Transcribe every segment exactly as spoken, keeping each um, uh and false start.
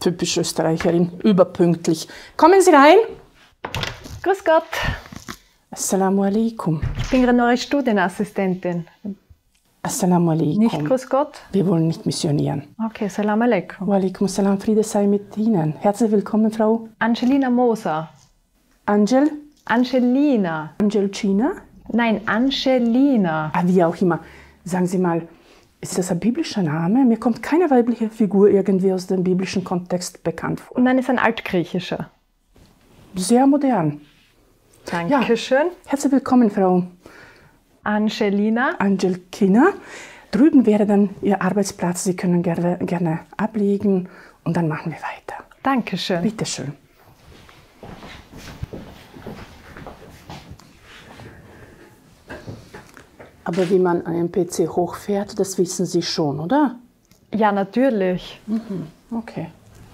Typisch Österreicherin, überpünktlich. Kommen Sie rein. Grüß Gott. Assalamu alaikum. Ich bin gerade neue Studienassistentin. Assalamu alaikum. Nicht grüß Gott? Wir wollen nicht missionieren. Okay, salam alaikum. Wa alaikum salam, Friede sei mit Ihnen. Herzlich willkommen, Frau Angelina Moser. Angel? Angelina. Angelcina? Nein, Angelina. Ah, wie auch immer. Sagen Sie mal, ist das ein biblischer Name? Mir kommt keine weibliche Figur irgendwie aus dem biblischen Kontext bekannt vor. Nein, ist ein altgriechischer. Sehr modern. Dankeschön. Ja. Herzlich willkommen, Frau Angelina. Angelkina. Drüben wäre dann Ihr Arbeitsplatz. Sie können gerne, gerne ablegen und dann machen wir weiter. Dankeschön. Bitte schön. Aber wie man einen P C hochfährt, das wissen Sie schon, oder? Ja, natürlich. Mhm. Okay.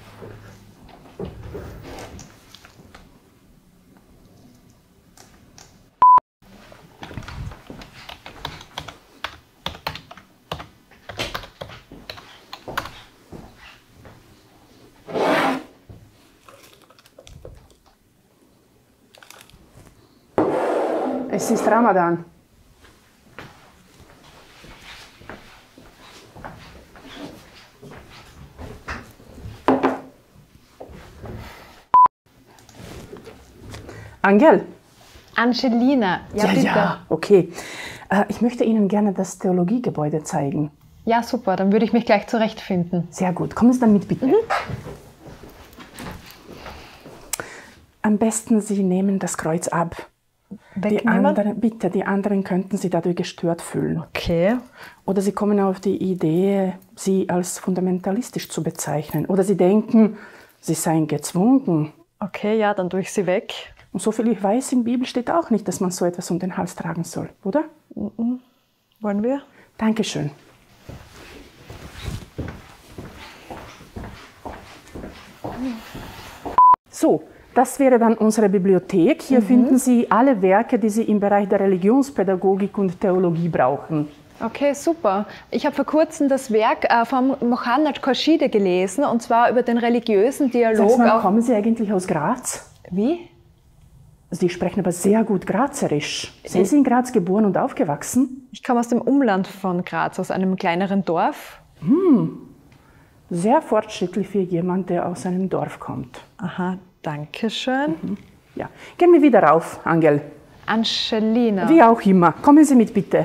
Es ist Ramadan. Angel? Angelina, ja, Ja, bitte. ja, okay. Äh, ich möchte Ihnen gerne das Theologiegebäude zeigen. Ja, super, dann würde ich mich gleich zurechtfinden. Sehr gut. Kommen Sie dann mit, bitte. Mhm. Am besten, Sie nehmen das Kreuz ab. Die anderen, bitte, die anderen könnten Sie dadurch gestört fühlen. Okay. Oder Sie kommen auf die Idee, Sie als fundamentalistisch zu bezeichnen. Oder Sie denken, Sie seien gezwungen. Okay, ja, dann tue ich sie weg. Und soviel ich weiß, in der Bibel steht auch nicht, dass man so etwas um den Hals tragen soll, oder? Mhm. Wollen wir? Dankeschön. So, das wäre dann unsere Bibliothek. Hier mhm. finden Sie alle Werke, die Sie im Bereich der Religionspädagogik und Theologie brauchen. Okay, super. Ich habe vor kurzem das Werk äh, von Mohanad Khorshid gelesen, und zwar über den religiösen Dialog. Mal, auch kommen Sie eigentlich aus Graz? Wie? Sie sprechen aber sehr gut Grazerisch. Sind Sie in Graz geboren und aufgewachsen? Ich komme aus dem Umland von Graz, aus einem kleineren Dorf. Hm. Sehr fortschrittlich für jemanden, der aus einem Dorf kommt. Aha, danke schön. Mhm. Ja. Gehen wir wieder rauf, Angel. Angelina. Wie auch immer. Kommen Sie mit, bitte.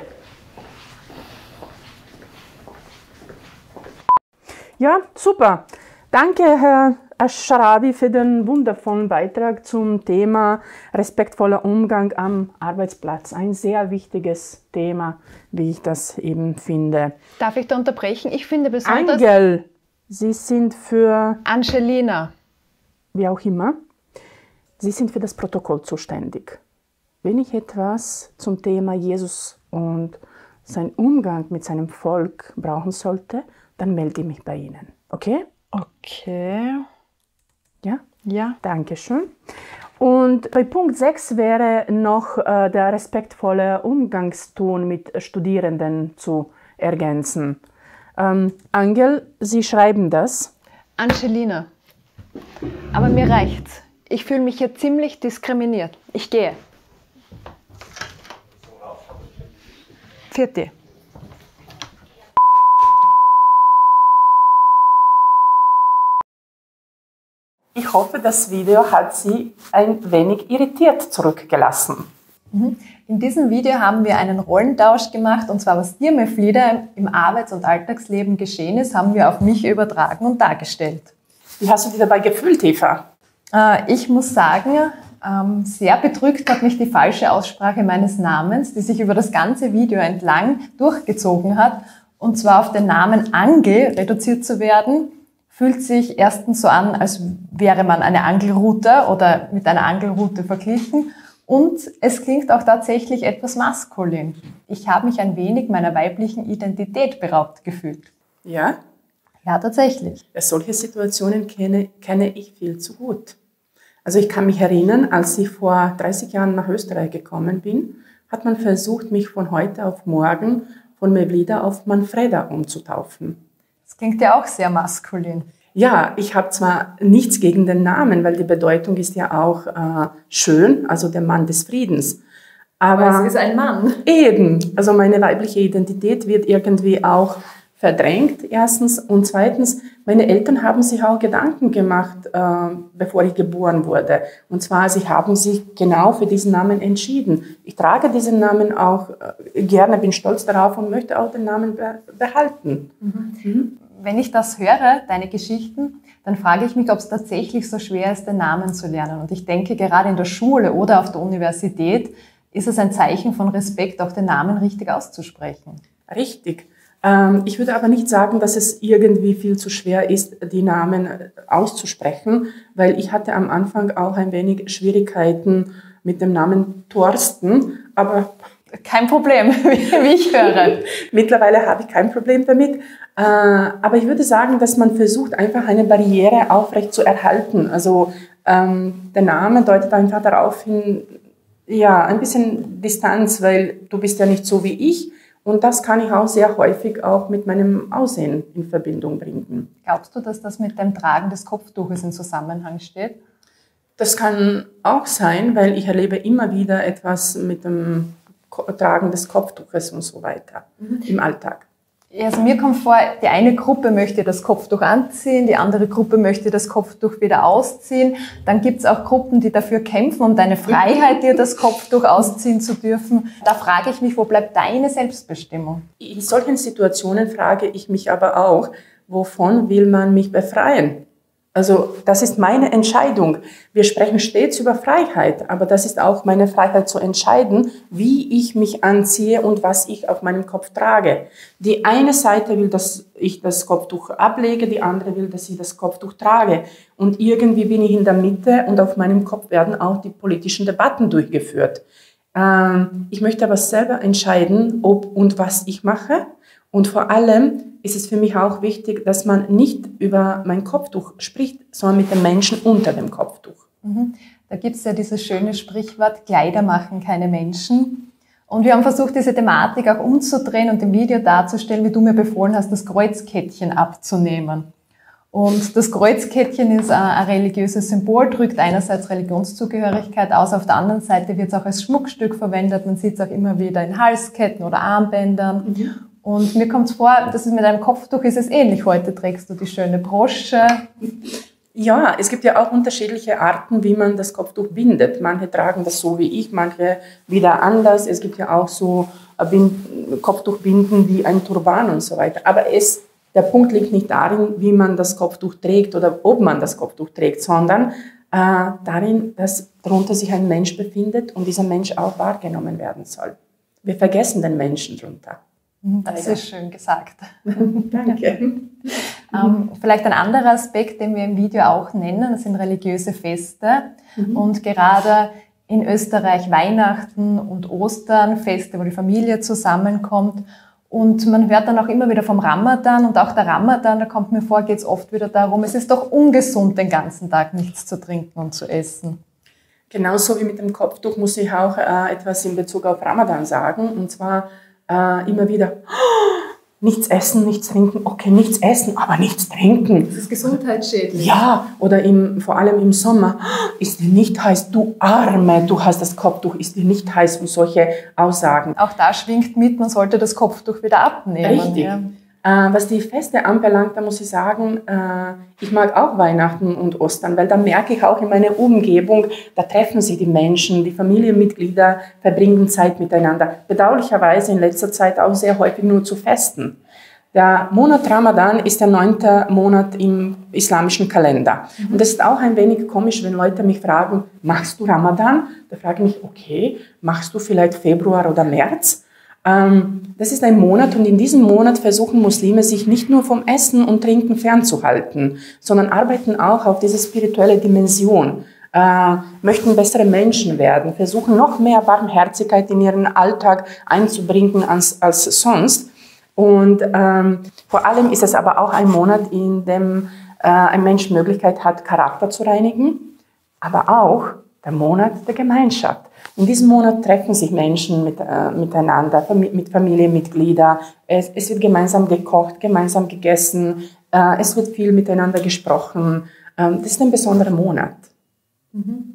Ja, super. Danke, Herr Ascharabi, für den wundervollen Beitrag zum Thema respektvoller Umgang am Arbeitsplatz. Ein sehr wichtiges Thema, wie ich das eben finde. Darf ich da unterbrechen? Ich finde besonders... Angel, Sie sind für... Angelina. Wie auch immer. Sie sind für das Protokoll zuständig. Wenn ich etwas zum Thema Jesus und seinen Umgang mit seinem Volk brauchen sollte, dann melde ich mich bei Ihnen. Okay? Okay. Ja? Ja. Dankeschön. Und bei Punkt sechs wäre noch äh, der respektvolle Umgangston mit Studierenden zu ergänzen. Ähm, Angel, Sie schreiben das? Angelina. Aber mir reicht's. Ich fühle mich hier ziemlich diskriminiert. Ich gehe. Vierte. Ich hoffe, das Video hat Sie ein wenig irritiert zurückgelassen. In diesem Video haben wir einen Rollentausch gemacht, und zwar was dir, Meflida, im Arbeits- und Alltagsleben geschehen ist, haben wir auf mich übertragen und dargestellt. Wie hast du dich dabei gefühlt, Eva? Äh, ich muss sagen, ähm, sehr bedrückt hat mich die falsche Aussprache meines Namens, die sich über das ganze Video entlang durchgezogen hat, und zwar auf den Namen Angel reduziert zu werden. Fühlt sich erstens so an, als wäre man eine Angelrute oder mit einer Angelrute verglichen. Und es klingt auch tatsächlich etwas maskulin. Ich habe mich ein wenig meiner weiblichen Identität beraubt gefühlt. Ja? Ja, tatsächlich. Ja, solche Situationen kenne, kenne ich viel zu gut. Also ich kann mich erinnern, als ich vor dreißig Jahren nach Österreich gekommen bin, hat man versucht, mich von heute auf morgen von Mevlida auf Manfreda umzutaufen. Das klingt ja auch sehr maskulin. Ja, ich habe zwar nichts gegen den Namen, weil die Bedeutung ist ja auch äh, schön, also der Mann des Friedens. Aber, Aber es ist ein Mann. Eben, also meine weibliche Identität wird irgendwie auch verdrängt, erstens. Und zweitens, meine Eltern haben sich auch Gedanken gemacht, äh, bevor ich geboren wurde. Und zwar, sie haben sich genau für diesen Namen entschieden. Ich trage diesen Namen auch äh, gerne, bin stolz darauf und möchte auch den Namen be behalten. Mhm. Mhm. Wenn ich das höre, deine Geschichten, dann frage ich mich, ob es tatsächlich so schwer ist, den Namen zu lernen. Und ich denke, gerade in der Schule oder auf der Universität ist es ein Zeichen von Respekt, auch den Namen richtig auszusprechen. Richtig. Ähm, ich würde aber nicht sagen, dass es irgendwie viel zu schwer ist, die Namen auszusprechen, weil ich hatte am Anfang auch ein wenig Schwierigkeiten mit dem Namen Thorsten, aber kein Problem, wie ich höre. Mittlerweile habe ich kein Problem damit. Aber ich würde sagen, dass man versucht, einfach eine Barriere aufrecht zu erhalten. Also ähm, der Name deutet einfach darauf hin, ja, ein bisschen Distanz, weil du bist ja nicht so wie ich. Und das kann ich auch sehr häufig auch mit meinem Aussehen in Verbindung bringen. Glaubst du, dass das mit dem Tragen des Kopftuches in Zusammenhang steht? Das kann auch sein, weil ich erlebe immer wieder etwas mit dem Tragen des Kopftuches und so weiter mhm. im Alltag. Also mir kommt vor, die eine Gruppe möchte das Kopftuch anziehen, die andere Gruppe möchte das Kopftuch wieder ausziehen. Dann gibt es auch Gruppen, die dafür kämpfen, um deine Freiheit, dir das Kopftuch ausziehen zu dürfen. Da frage ich mich, wo bleibt deine Selbstbestimmung? In solchen Situationen frage ich mich aber auch, wovon will man mich befreien? Also das ist meine Entscheidung. Wir sprechen stets über Freiheit, aber das ist auch meine Freiheit zu entscheiden, wie ich mich anziehe und was ich auf meinem Kopf trage. Die eine Seite will, dass ich das Kopftuch ablege, die andere will, dass ich das Kopftuch trage. Und irgendwie bin ich in der Mitte und auf meinem Kopf werden auch die politischen Debatten durchgeführt. Ähm, ich möchte aber selber entscheiden, ob und was ich mache. Und vor allem ist es für mich auch wichtig, dass man nicht über mein Kopftuch spricht, sondern mit den Menschen unter dem Kopftuch. Mhm. Da gibt es ja dieses schöne Sprichwort, Kleider machen keine Menschen. Und wir haben versucht, diese Thematik auch umzudrehen und im Video darzustellen, wie du mir befohlen hast, das Kreuzkettchen abzunehmen. Und das Kreuzkettchen ist ein religiöses Symbol, drückt einerseits Religionszugehörigkeit aus, auf der anderen Seite wird es auch als Schmuckstück verwendet. Man sieht es auch immer wieder in Halsketten oder Armbändern. Mhm. Und mir kommt es vor, dass es mit einem Kopftuch ist es ähnlich. Heute trägst du die schöne Brosche. Ja, es gibt ja auch unterschiedliche Arten, wie man das Kopftuch bindet. Manche tragen das so wie ich, manche wieder anders. Es gibt ja auch so Kopftuchbinden wie ein Turban und so weiter. Aber es, der Punkt liegt nicht darin, wie man das Kopftuch trägt oder ob man das Kopftuch trägt, sondern äh, darin, dass darunter sich ein Mensch befindet und dieser Mensch auch wahrgenommen werden soll. Wir vergessen den Menschen drunter. Das ist schön gesagt. Danke. ähm, vielleicht ein anderer Aspekt, den wir im Video auch nennen, das sind religiöse Feste. Mhm. Und gerade in Österreich Weihnachten und Ostern, Feste, wo die Familie zusammenkommt. Und man hört dann auch immer wieder vom Ramadan und auch der Ramadan, da kommt mir vor, geht es oft wieder darum, es ist doch ungesund, den ganzen Tag nichts zu trinken und zu essen. Genauso wie mit dem Kopftuch muss ich auch äh, etwas in Bezug auf Ramadan sagen, und zwar Äh, immer wieder, oh, nichts essen, nichts trinken, okay, nichts essen, aber nichts trinken. Das ist gesundheitsschädlich. Ja, oder im, vor allem im Sommer, oh, ist dir nicht heiß, du Arme, du hast das Kopftuch, ist dir nicht heiß, und solche Aussagen. Auch da schwingt mit, man sollte das Kopftuch wieder abnehmen. Richtig. Ja. Äh, was die Feste anbelangt, da muss ich sagen, äh, ich mag auch Weihnachten und Ostern, weil da merke ich auch in meiner Umgebung, da treffen sich die Menschen, die Familienmitglieder verbringen Zeit miteinander. Bedauerlicherweise in letzter Zeit auch sehr häufig nur zu Festen. Der Monat Ramadan ist der neunte Monat im islamischen Kalender. Mhm. Und das ist auch ein wenig komisch, wenn Leute mich fragen, machst du Ramadan? Da frage ich mich, okay, machst du vielleicht Februar oder März? Das ist ein Monat, und in diesem Monat versuchen Muslime, sich nicht nur vom Essen und Trinken fernzuhalten, sondern arbeiten auch auf diese spirituelle Dimension, äh, möchten bessere Menschen werden, versuchen noch mehr Barmherzigkeit in ihren Alltag einzubringen als, als sonst. Und ähm, vor allem ist es aber auch ein Monat, in dem äh, ein Mensch Möglichkeit hat, Charakter zu reinigen, aber auch der Monat der Gemeinschaft. In diesem Monat treffen sich Menschen mit, äh, miteinander, mit Familienmitgliedern. Es, es wird gemeinsam gekocht, gemeinsam gegessen. Äh, es wird viel miteinander gesprochen. Ähm, das ist ein besonderer Monat. Mhm.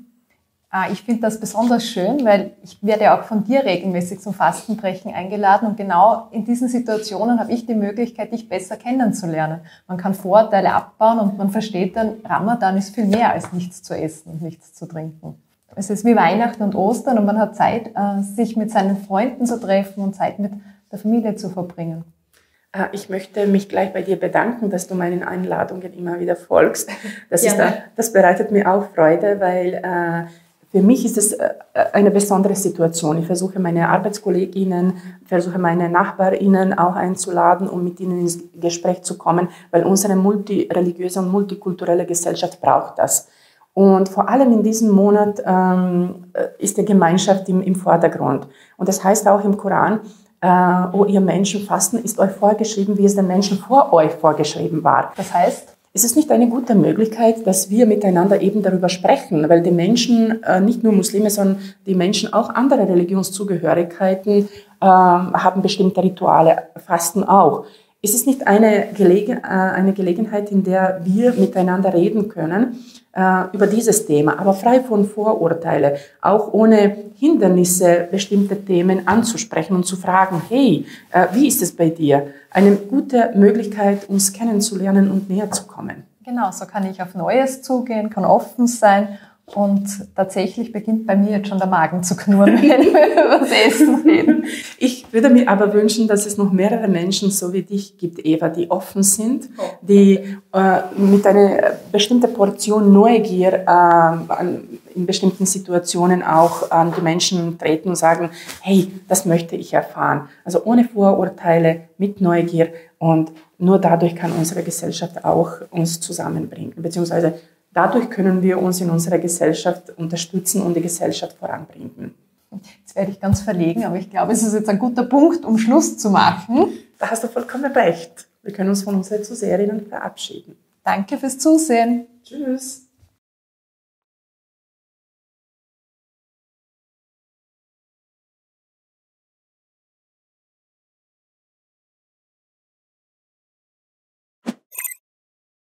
Ich finde das besonders schön, weil ich werde ja auch von dir regelmäßig zum Fastenbrechen eingeladen und genau in diesen Situationen habe ich die Möglichkeit, dich besser kennenzulernen. Man kann Vorurteile abbauen und man versteht dann, Ramadan ist viel mehr als nichts zu essen und nichts zu trinken. Es ist wie Weihnachten und Ostern und man hat Zeit, sich mit seinen Freunden zu treffen und Zeit mit der Familie zu verbringen. Ich möchte mich gleich bei dir bedanken, dass du meinen Einladungen immer wieder folgst. Das, ist, das bereitet mir auch Freude, weil äh, für mich ist es eine besondere Situation. Ich versuche meine Arbeitskolleginnen, versuche meine Nachbarinnen auch einzuladen, um mit ihnen ins Gespräch zu kommen, weil unsere multireligiöse und multikulturelle Gesellschaft braucht das. Und vor allem in diesem Monat ähm, ist die Gemeinschaft im, im Vordergrund. Und das heißt auch im Koran, äh, oh ihr Menschen, Fasten ist euch vorgeschrieben, wie es den Menschen vor euch vorgeschrieben war. Das heißt? Es ist nicht eine gute Möglichkeit, dass wir miteinander eben darüber sprechen, weil die Menschen, äh, nicht nur Muslime, sondern die Menschen auch andere Religionszugehörigkeiten äh, haben bestimmte Rituale, Fasten auch. Es ist nicht eine, Gelegen, äh, eine Gelegenheit, in der wir miteinander reden können äh, über dieses Thema, aber frei von Vorurteilen, auch ohne Hindernisse, bestimmte Themen anzusprechen und zu fragen, hey, äh, wie ist es bei dir? Eine gute Möglichkeit, uns kennenzulernen und näher zu kommen. Genau, so kann ich auf Neues zugehen, kann offen sein. Und tatsächlich beginnt bei mir jetzt schon der Magen zu knurren, wenn wir über das Essen reden. Ich würde mir aber wünschen, dass es noch mehrere Menschen so wie dich gibt, Eva, die offen sind, die äh, mit einer bestimmten Portion Neugier äh, an, in bestimmten Situationen auch an die Menschen treten und sagen, hey, das möchte ich erfahren. Also ohne Vorurteile, mit Neugier, und nur dadurch kann unsere Gesellschaft auch uns zusammenbringen, beziehungsweise dadurch können wir uns in unserer Gesellschaft unterstützen und die Gesellschaft voranbringen. Jetzt werde ich ganz verlegen, aber ich glaube, es ist jetzt ein guter Punkt, um Schluss zu machen. Da hast du vollkommen recht. Wir können uns von unseren Zuseherinnen verabschieden. Danke fürs Zusehen. Tschüss.